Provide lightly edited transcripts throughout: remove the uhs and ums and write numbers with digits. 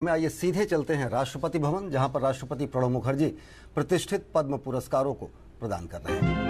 में आइए सीधे चलते हैं राष्ट्रपति भवन, जहां पर राष्ट्रपति प्रणब मुखर्जी प्रतिष्ठित पद्म पुरस्कारों को प्रदान कर रहे हैं।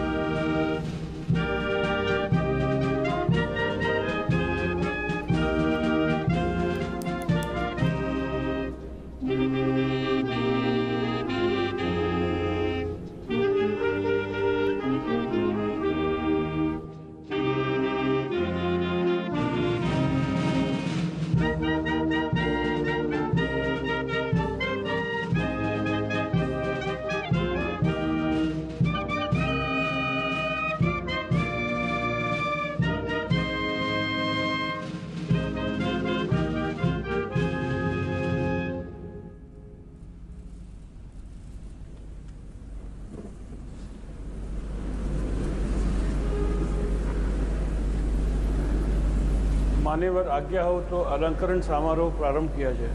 मान्यवर आज्ञा हो तो अलंकरण समारोह प्रारंभ किया जाए।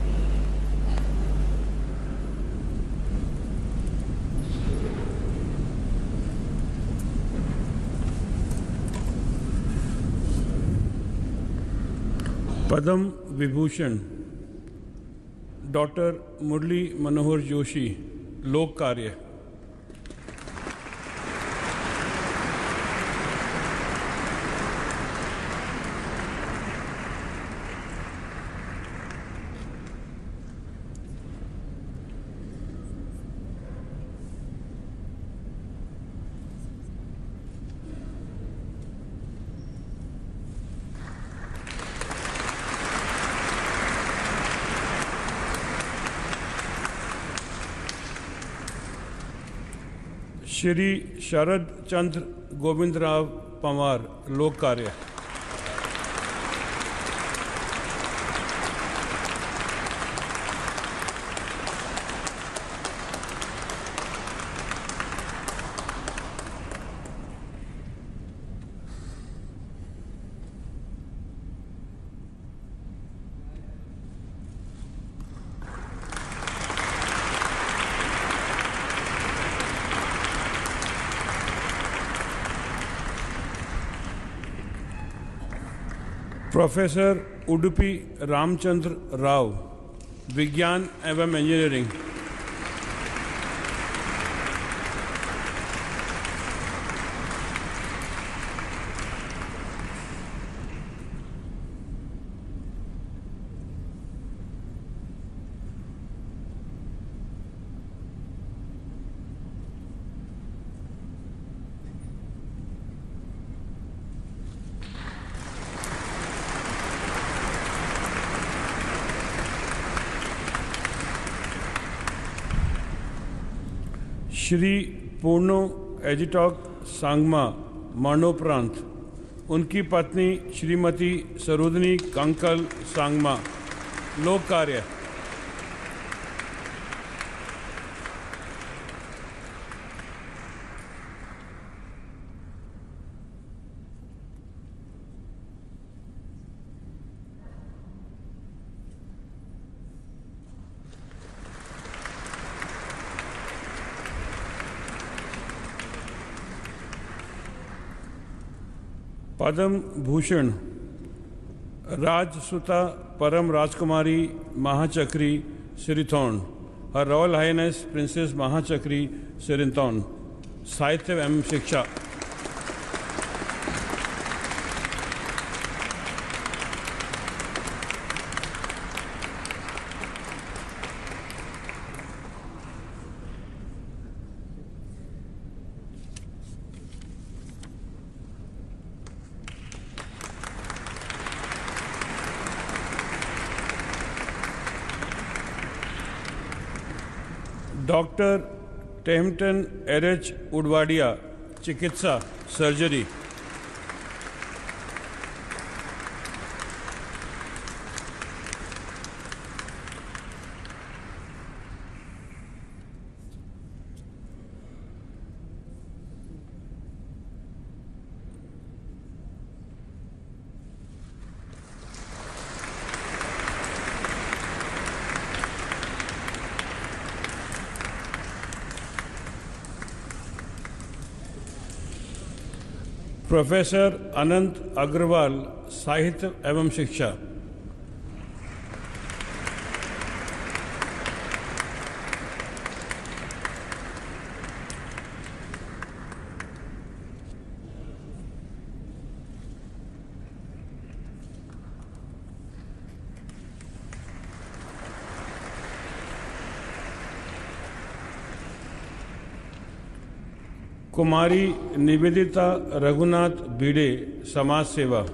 पद्म विभूषण डॉक्टर मुरली मनोहर जोशी, लोक कार्य। श्री शरद चंद्र गोविंदराव पवार, लोक कार्य। प्रोफेसर उडुपी रामचंद्र राव, विज्ञान एवं इंजीनियरिंग। श्री पूर्णो एजिटॉक सांगमा, मरणोपरांत उनकी पत्नी श्रीमती सरोदनी कंकल सांगमा, लोक कार्य। पद्म भूषण राजसुता परम राजकुमारी Mahachakri Sirindhorn, her royal highness princess Mahachakri Sirindhorn, साहित्य एवं शिक्षा। डॉक्टर टेम्पटन एच उडवाडिया, चिकित्सा सर्जरी। प्रोफेसर अनंत अग्रवाल, साहित्य एवं शिक्षा। कुमारी निवेदिता रघुनाथ भिड़े, समाज सेवा।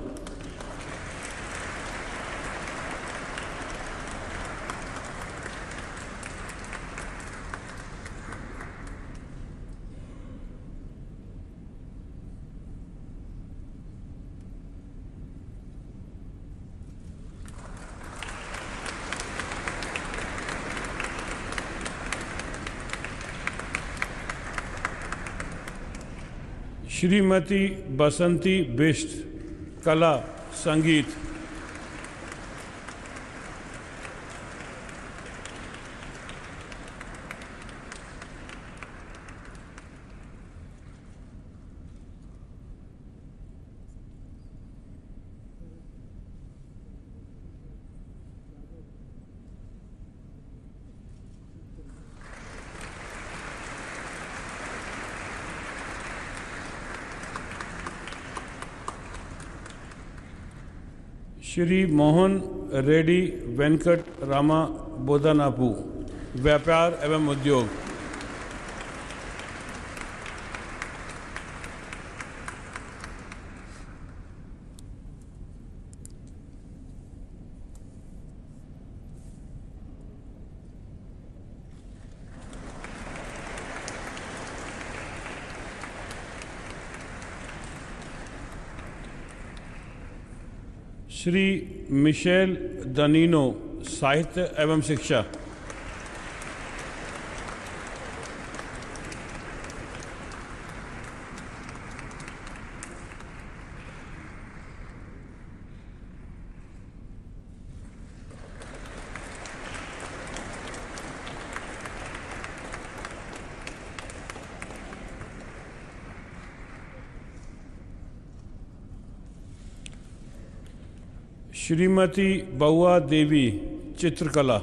श्रीमती बसंती बिष्ट, कला संगीत। श्री मोहन रेड्डी वेंकट रामा बोधनापू, व्यापार एवं उद्योग। श्री मिशेल दनीनो, साहित्य एवं शिक्षा। श्रीमती बउआ देवी, चित्रकला।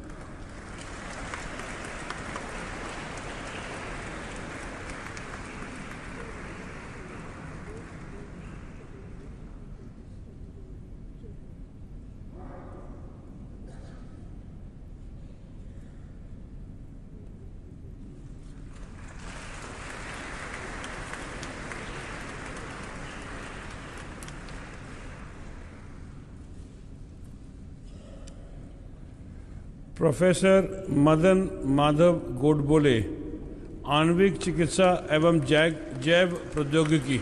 प्रोफेसर मदन माधव गोडबोले, आणविक चिकित्सा एवं जैव प्रौद्योगिकी।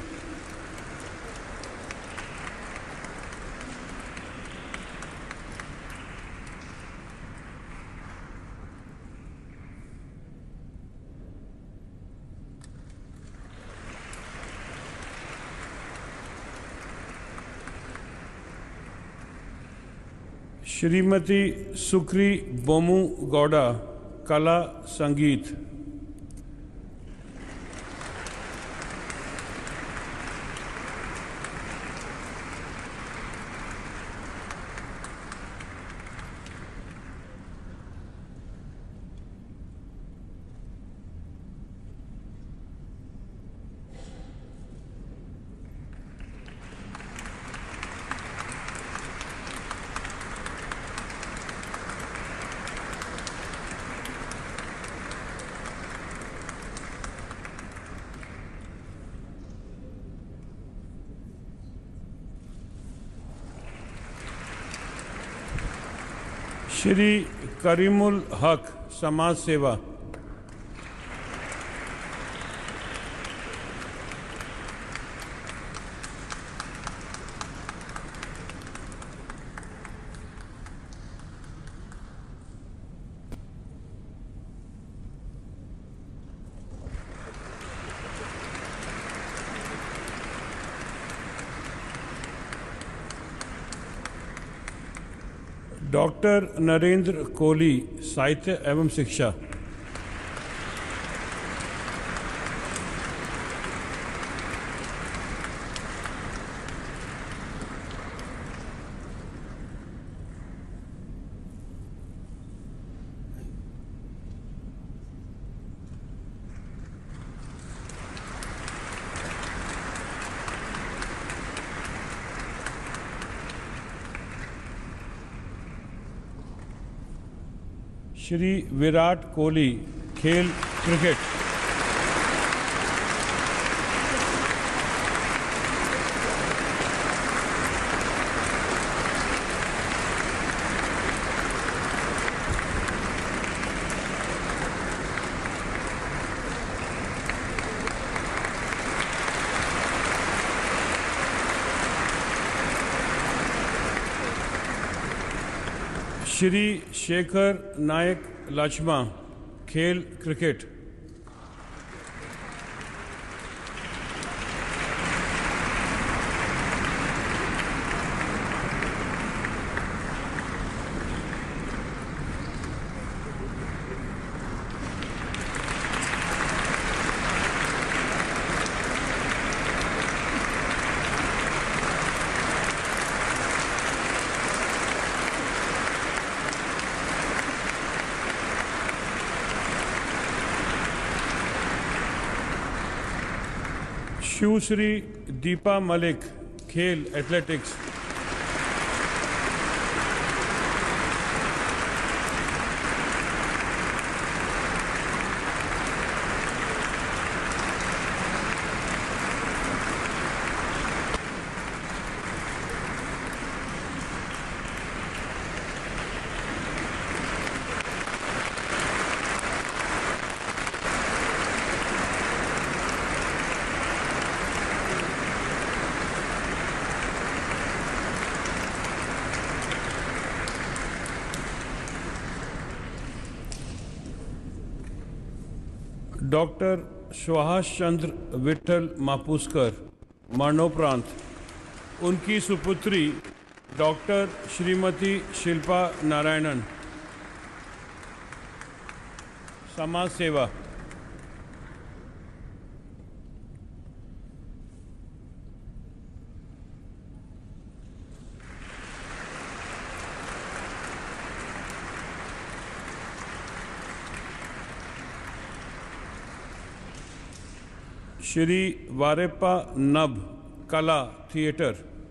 श्रीमती सुक्री बोमू गौड़ा, कला संगीत। श्री करीमुल हक, समाज सेवा। डॉक्टर नरेंद्र कोहली, साहित्य एवं शिक्षा। श्री विराट कोहली, खेल क्रिकेट। श्री शेखर नायक लक्ष्मा, खेल क्रिकेट। शिवश्री दीपा मलिक, खेल एथलेटिक्स। डॉक्टर सुभाष चंद्र विठल मापुस्कर, मरणोपरांत। उनकी सुपुत्री डॉक्टर श्रीमती शिल्पा नारायणन, समाज सेवा। श्री वारेप्पा नभ, कला थिएटर।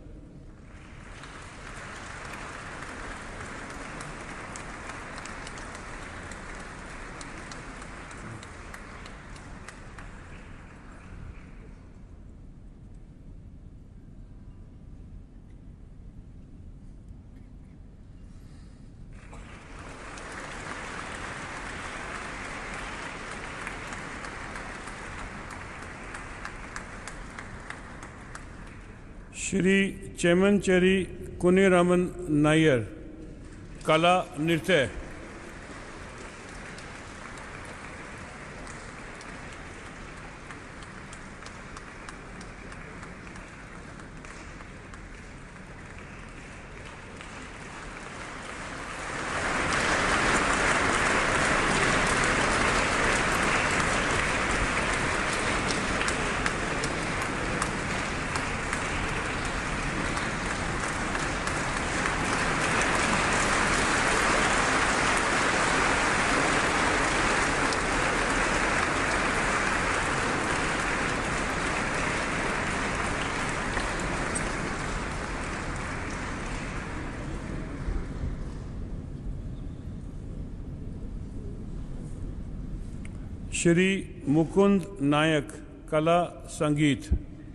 श्री चेमनचेरी कुनिरामन नायर, कला नृत्य। श्री मुकुंद नायक, कला संगीत।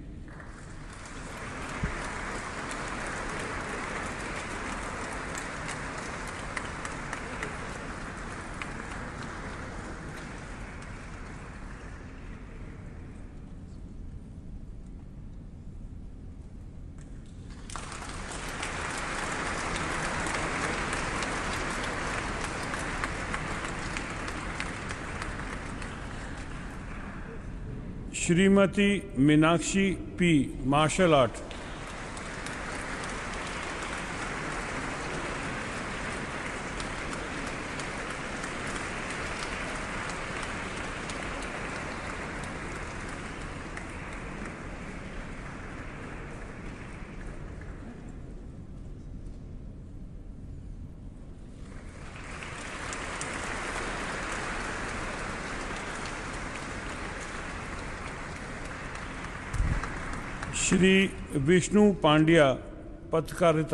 Shrimati Meenakshi P, martial art. Shri Vishnu Pandya, पत्रकारिता।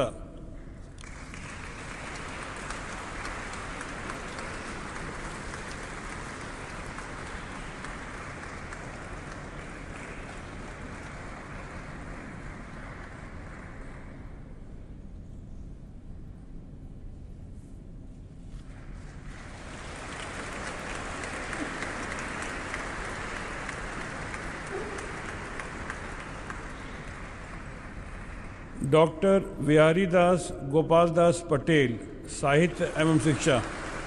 डॉक्टर बिहारी दास गोपाल दास पटेल, साहित्य एवं शिक्षा।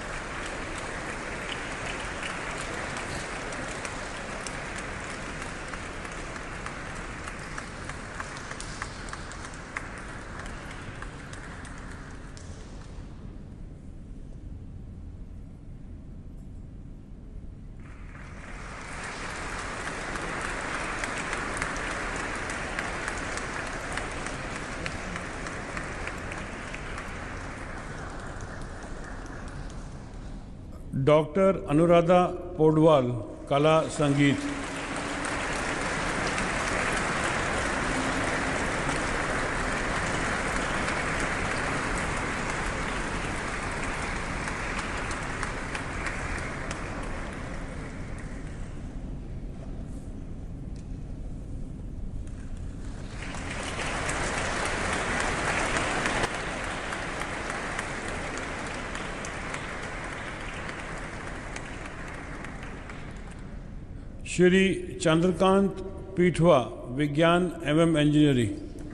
डॉक्टर अनुराधा पौडवाल, कला संगीत। श्री चंद्रकांत पीठवा, विज्ञान एवं इंजीनियरिंग।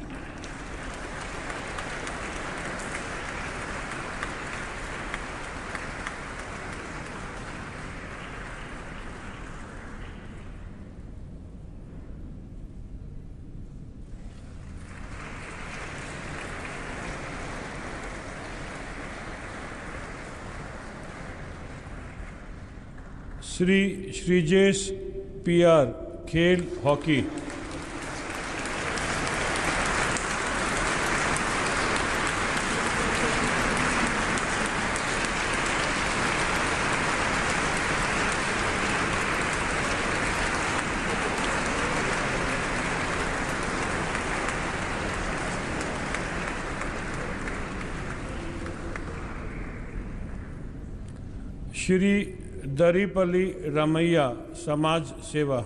श्री श्रीजेश पीआर, खेल हॉकी। श्री दरीपल्ली रामैया, समाज सेवा।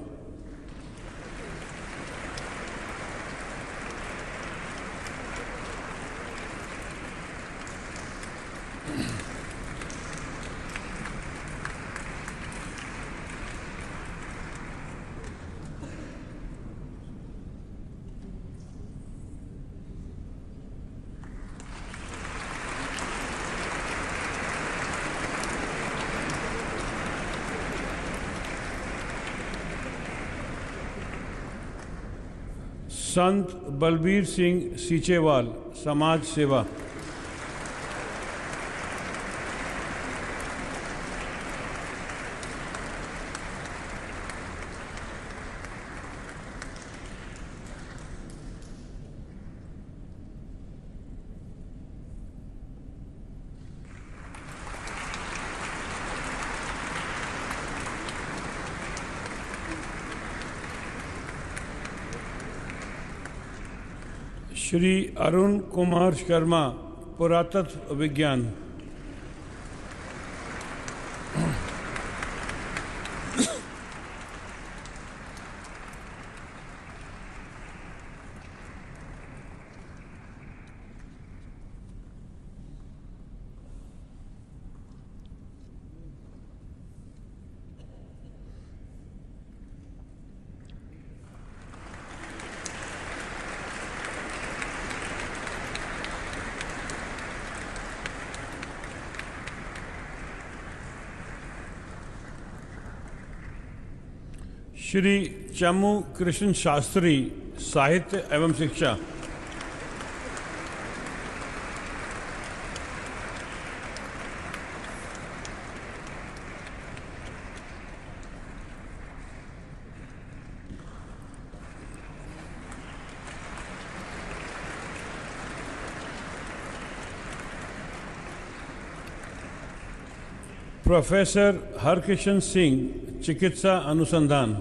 संत बलबीर सिंह सीचेवाल, समाज सेवा। श्री अरुण कुमार शर्मा, पुरातत्व विज्ञान। श्री चमू कृष्ण शास्त्री, साहित्य एवं शिक्षा। प्रोफेसर हरकिशन सिंह, चिकित्सा अनुसंधान।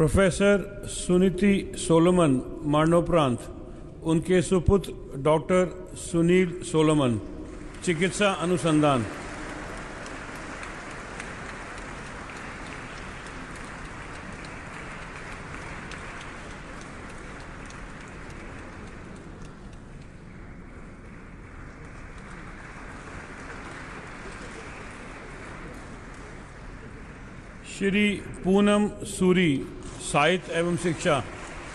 प्रोफेसर सुनीति सोलोमन मरणोपरांत उनके सुपुत्र डॉक्टर सुनील सोलोमन, चिकित्सा अनुसंधान। श्री पूनम सूरी, साहित्य एवं शिक्षा।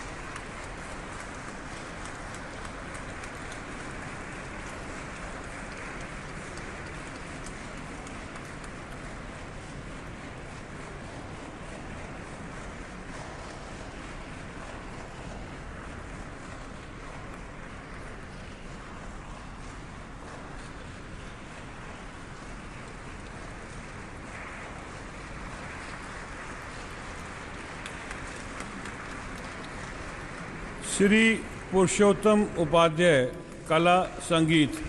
श्री पुरुषोत्तम उपाध्याय, कला संगीत।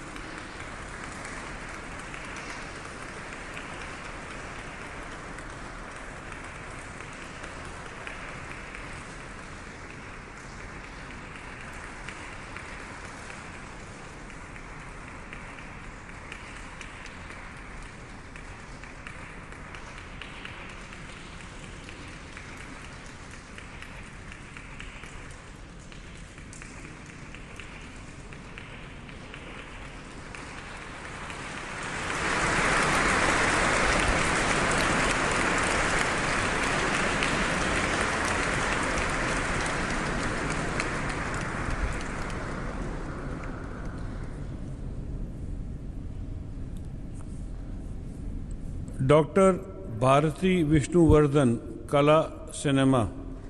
डॉक्टर भारती विष्णुवर्धन, कला सिनेमा।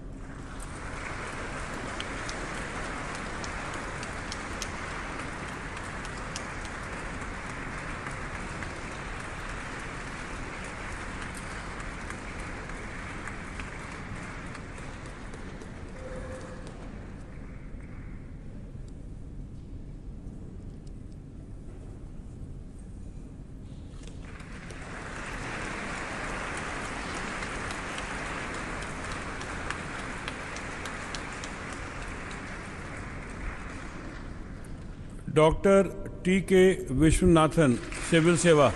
डॉक्टर टी के विश्वनाथन, सिविल सेवा।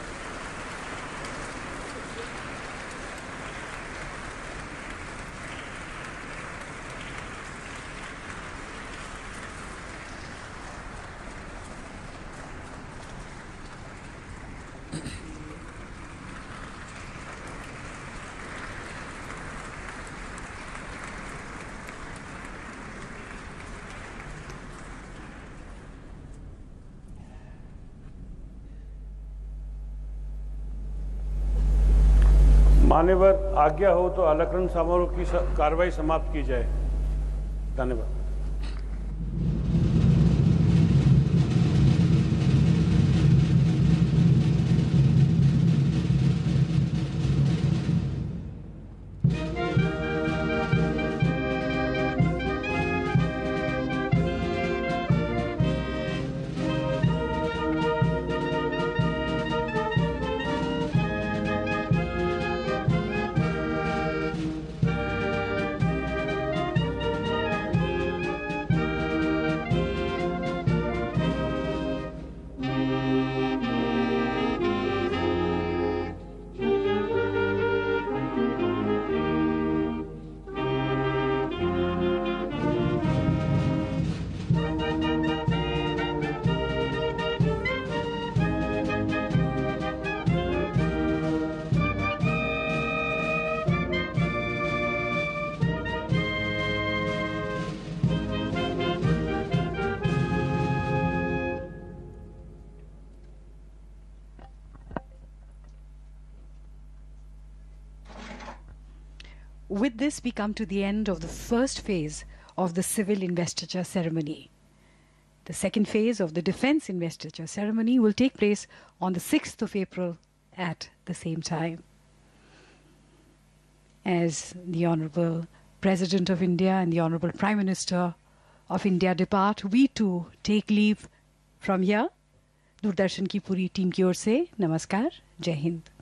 मान्यवर, आज्ञा हो तो अलंकरण समारोह की कार्रवाई समाप्त की जाए। धन्यवाद। With this, we come to the end of the first phase of the civil investiture ceremony. The second phase of the defense investiture ceremony will take place on the 6th of April at the same time. As the Honorable President of India and the Honorable Prime Minister of India depart, we too take leave from here. Doordarshan की पूरी team की ओर से नमस्कार, जय हिंद।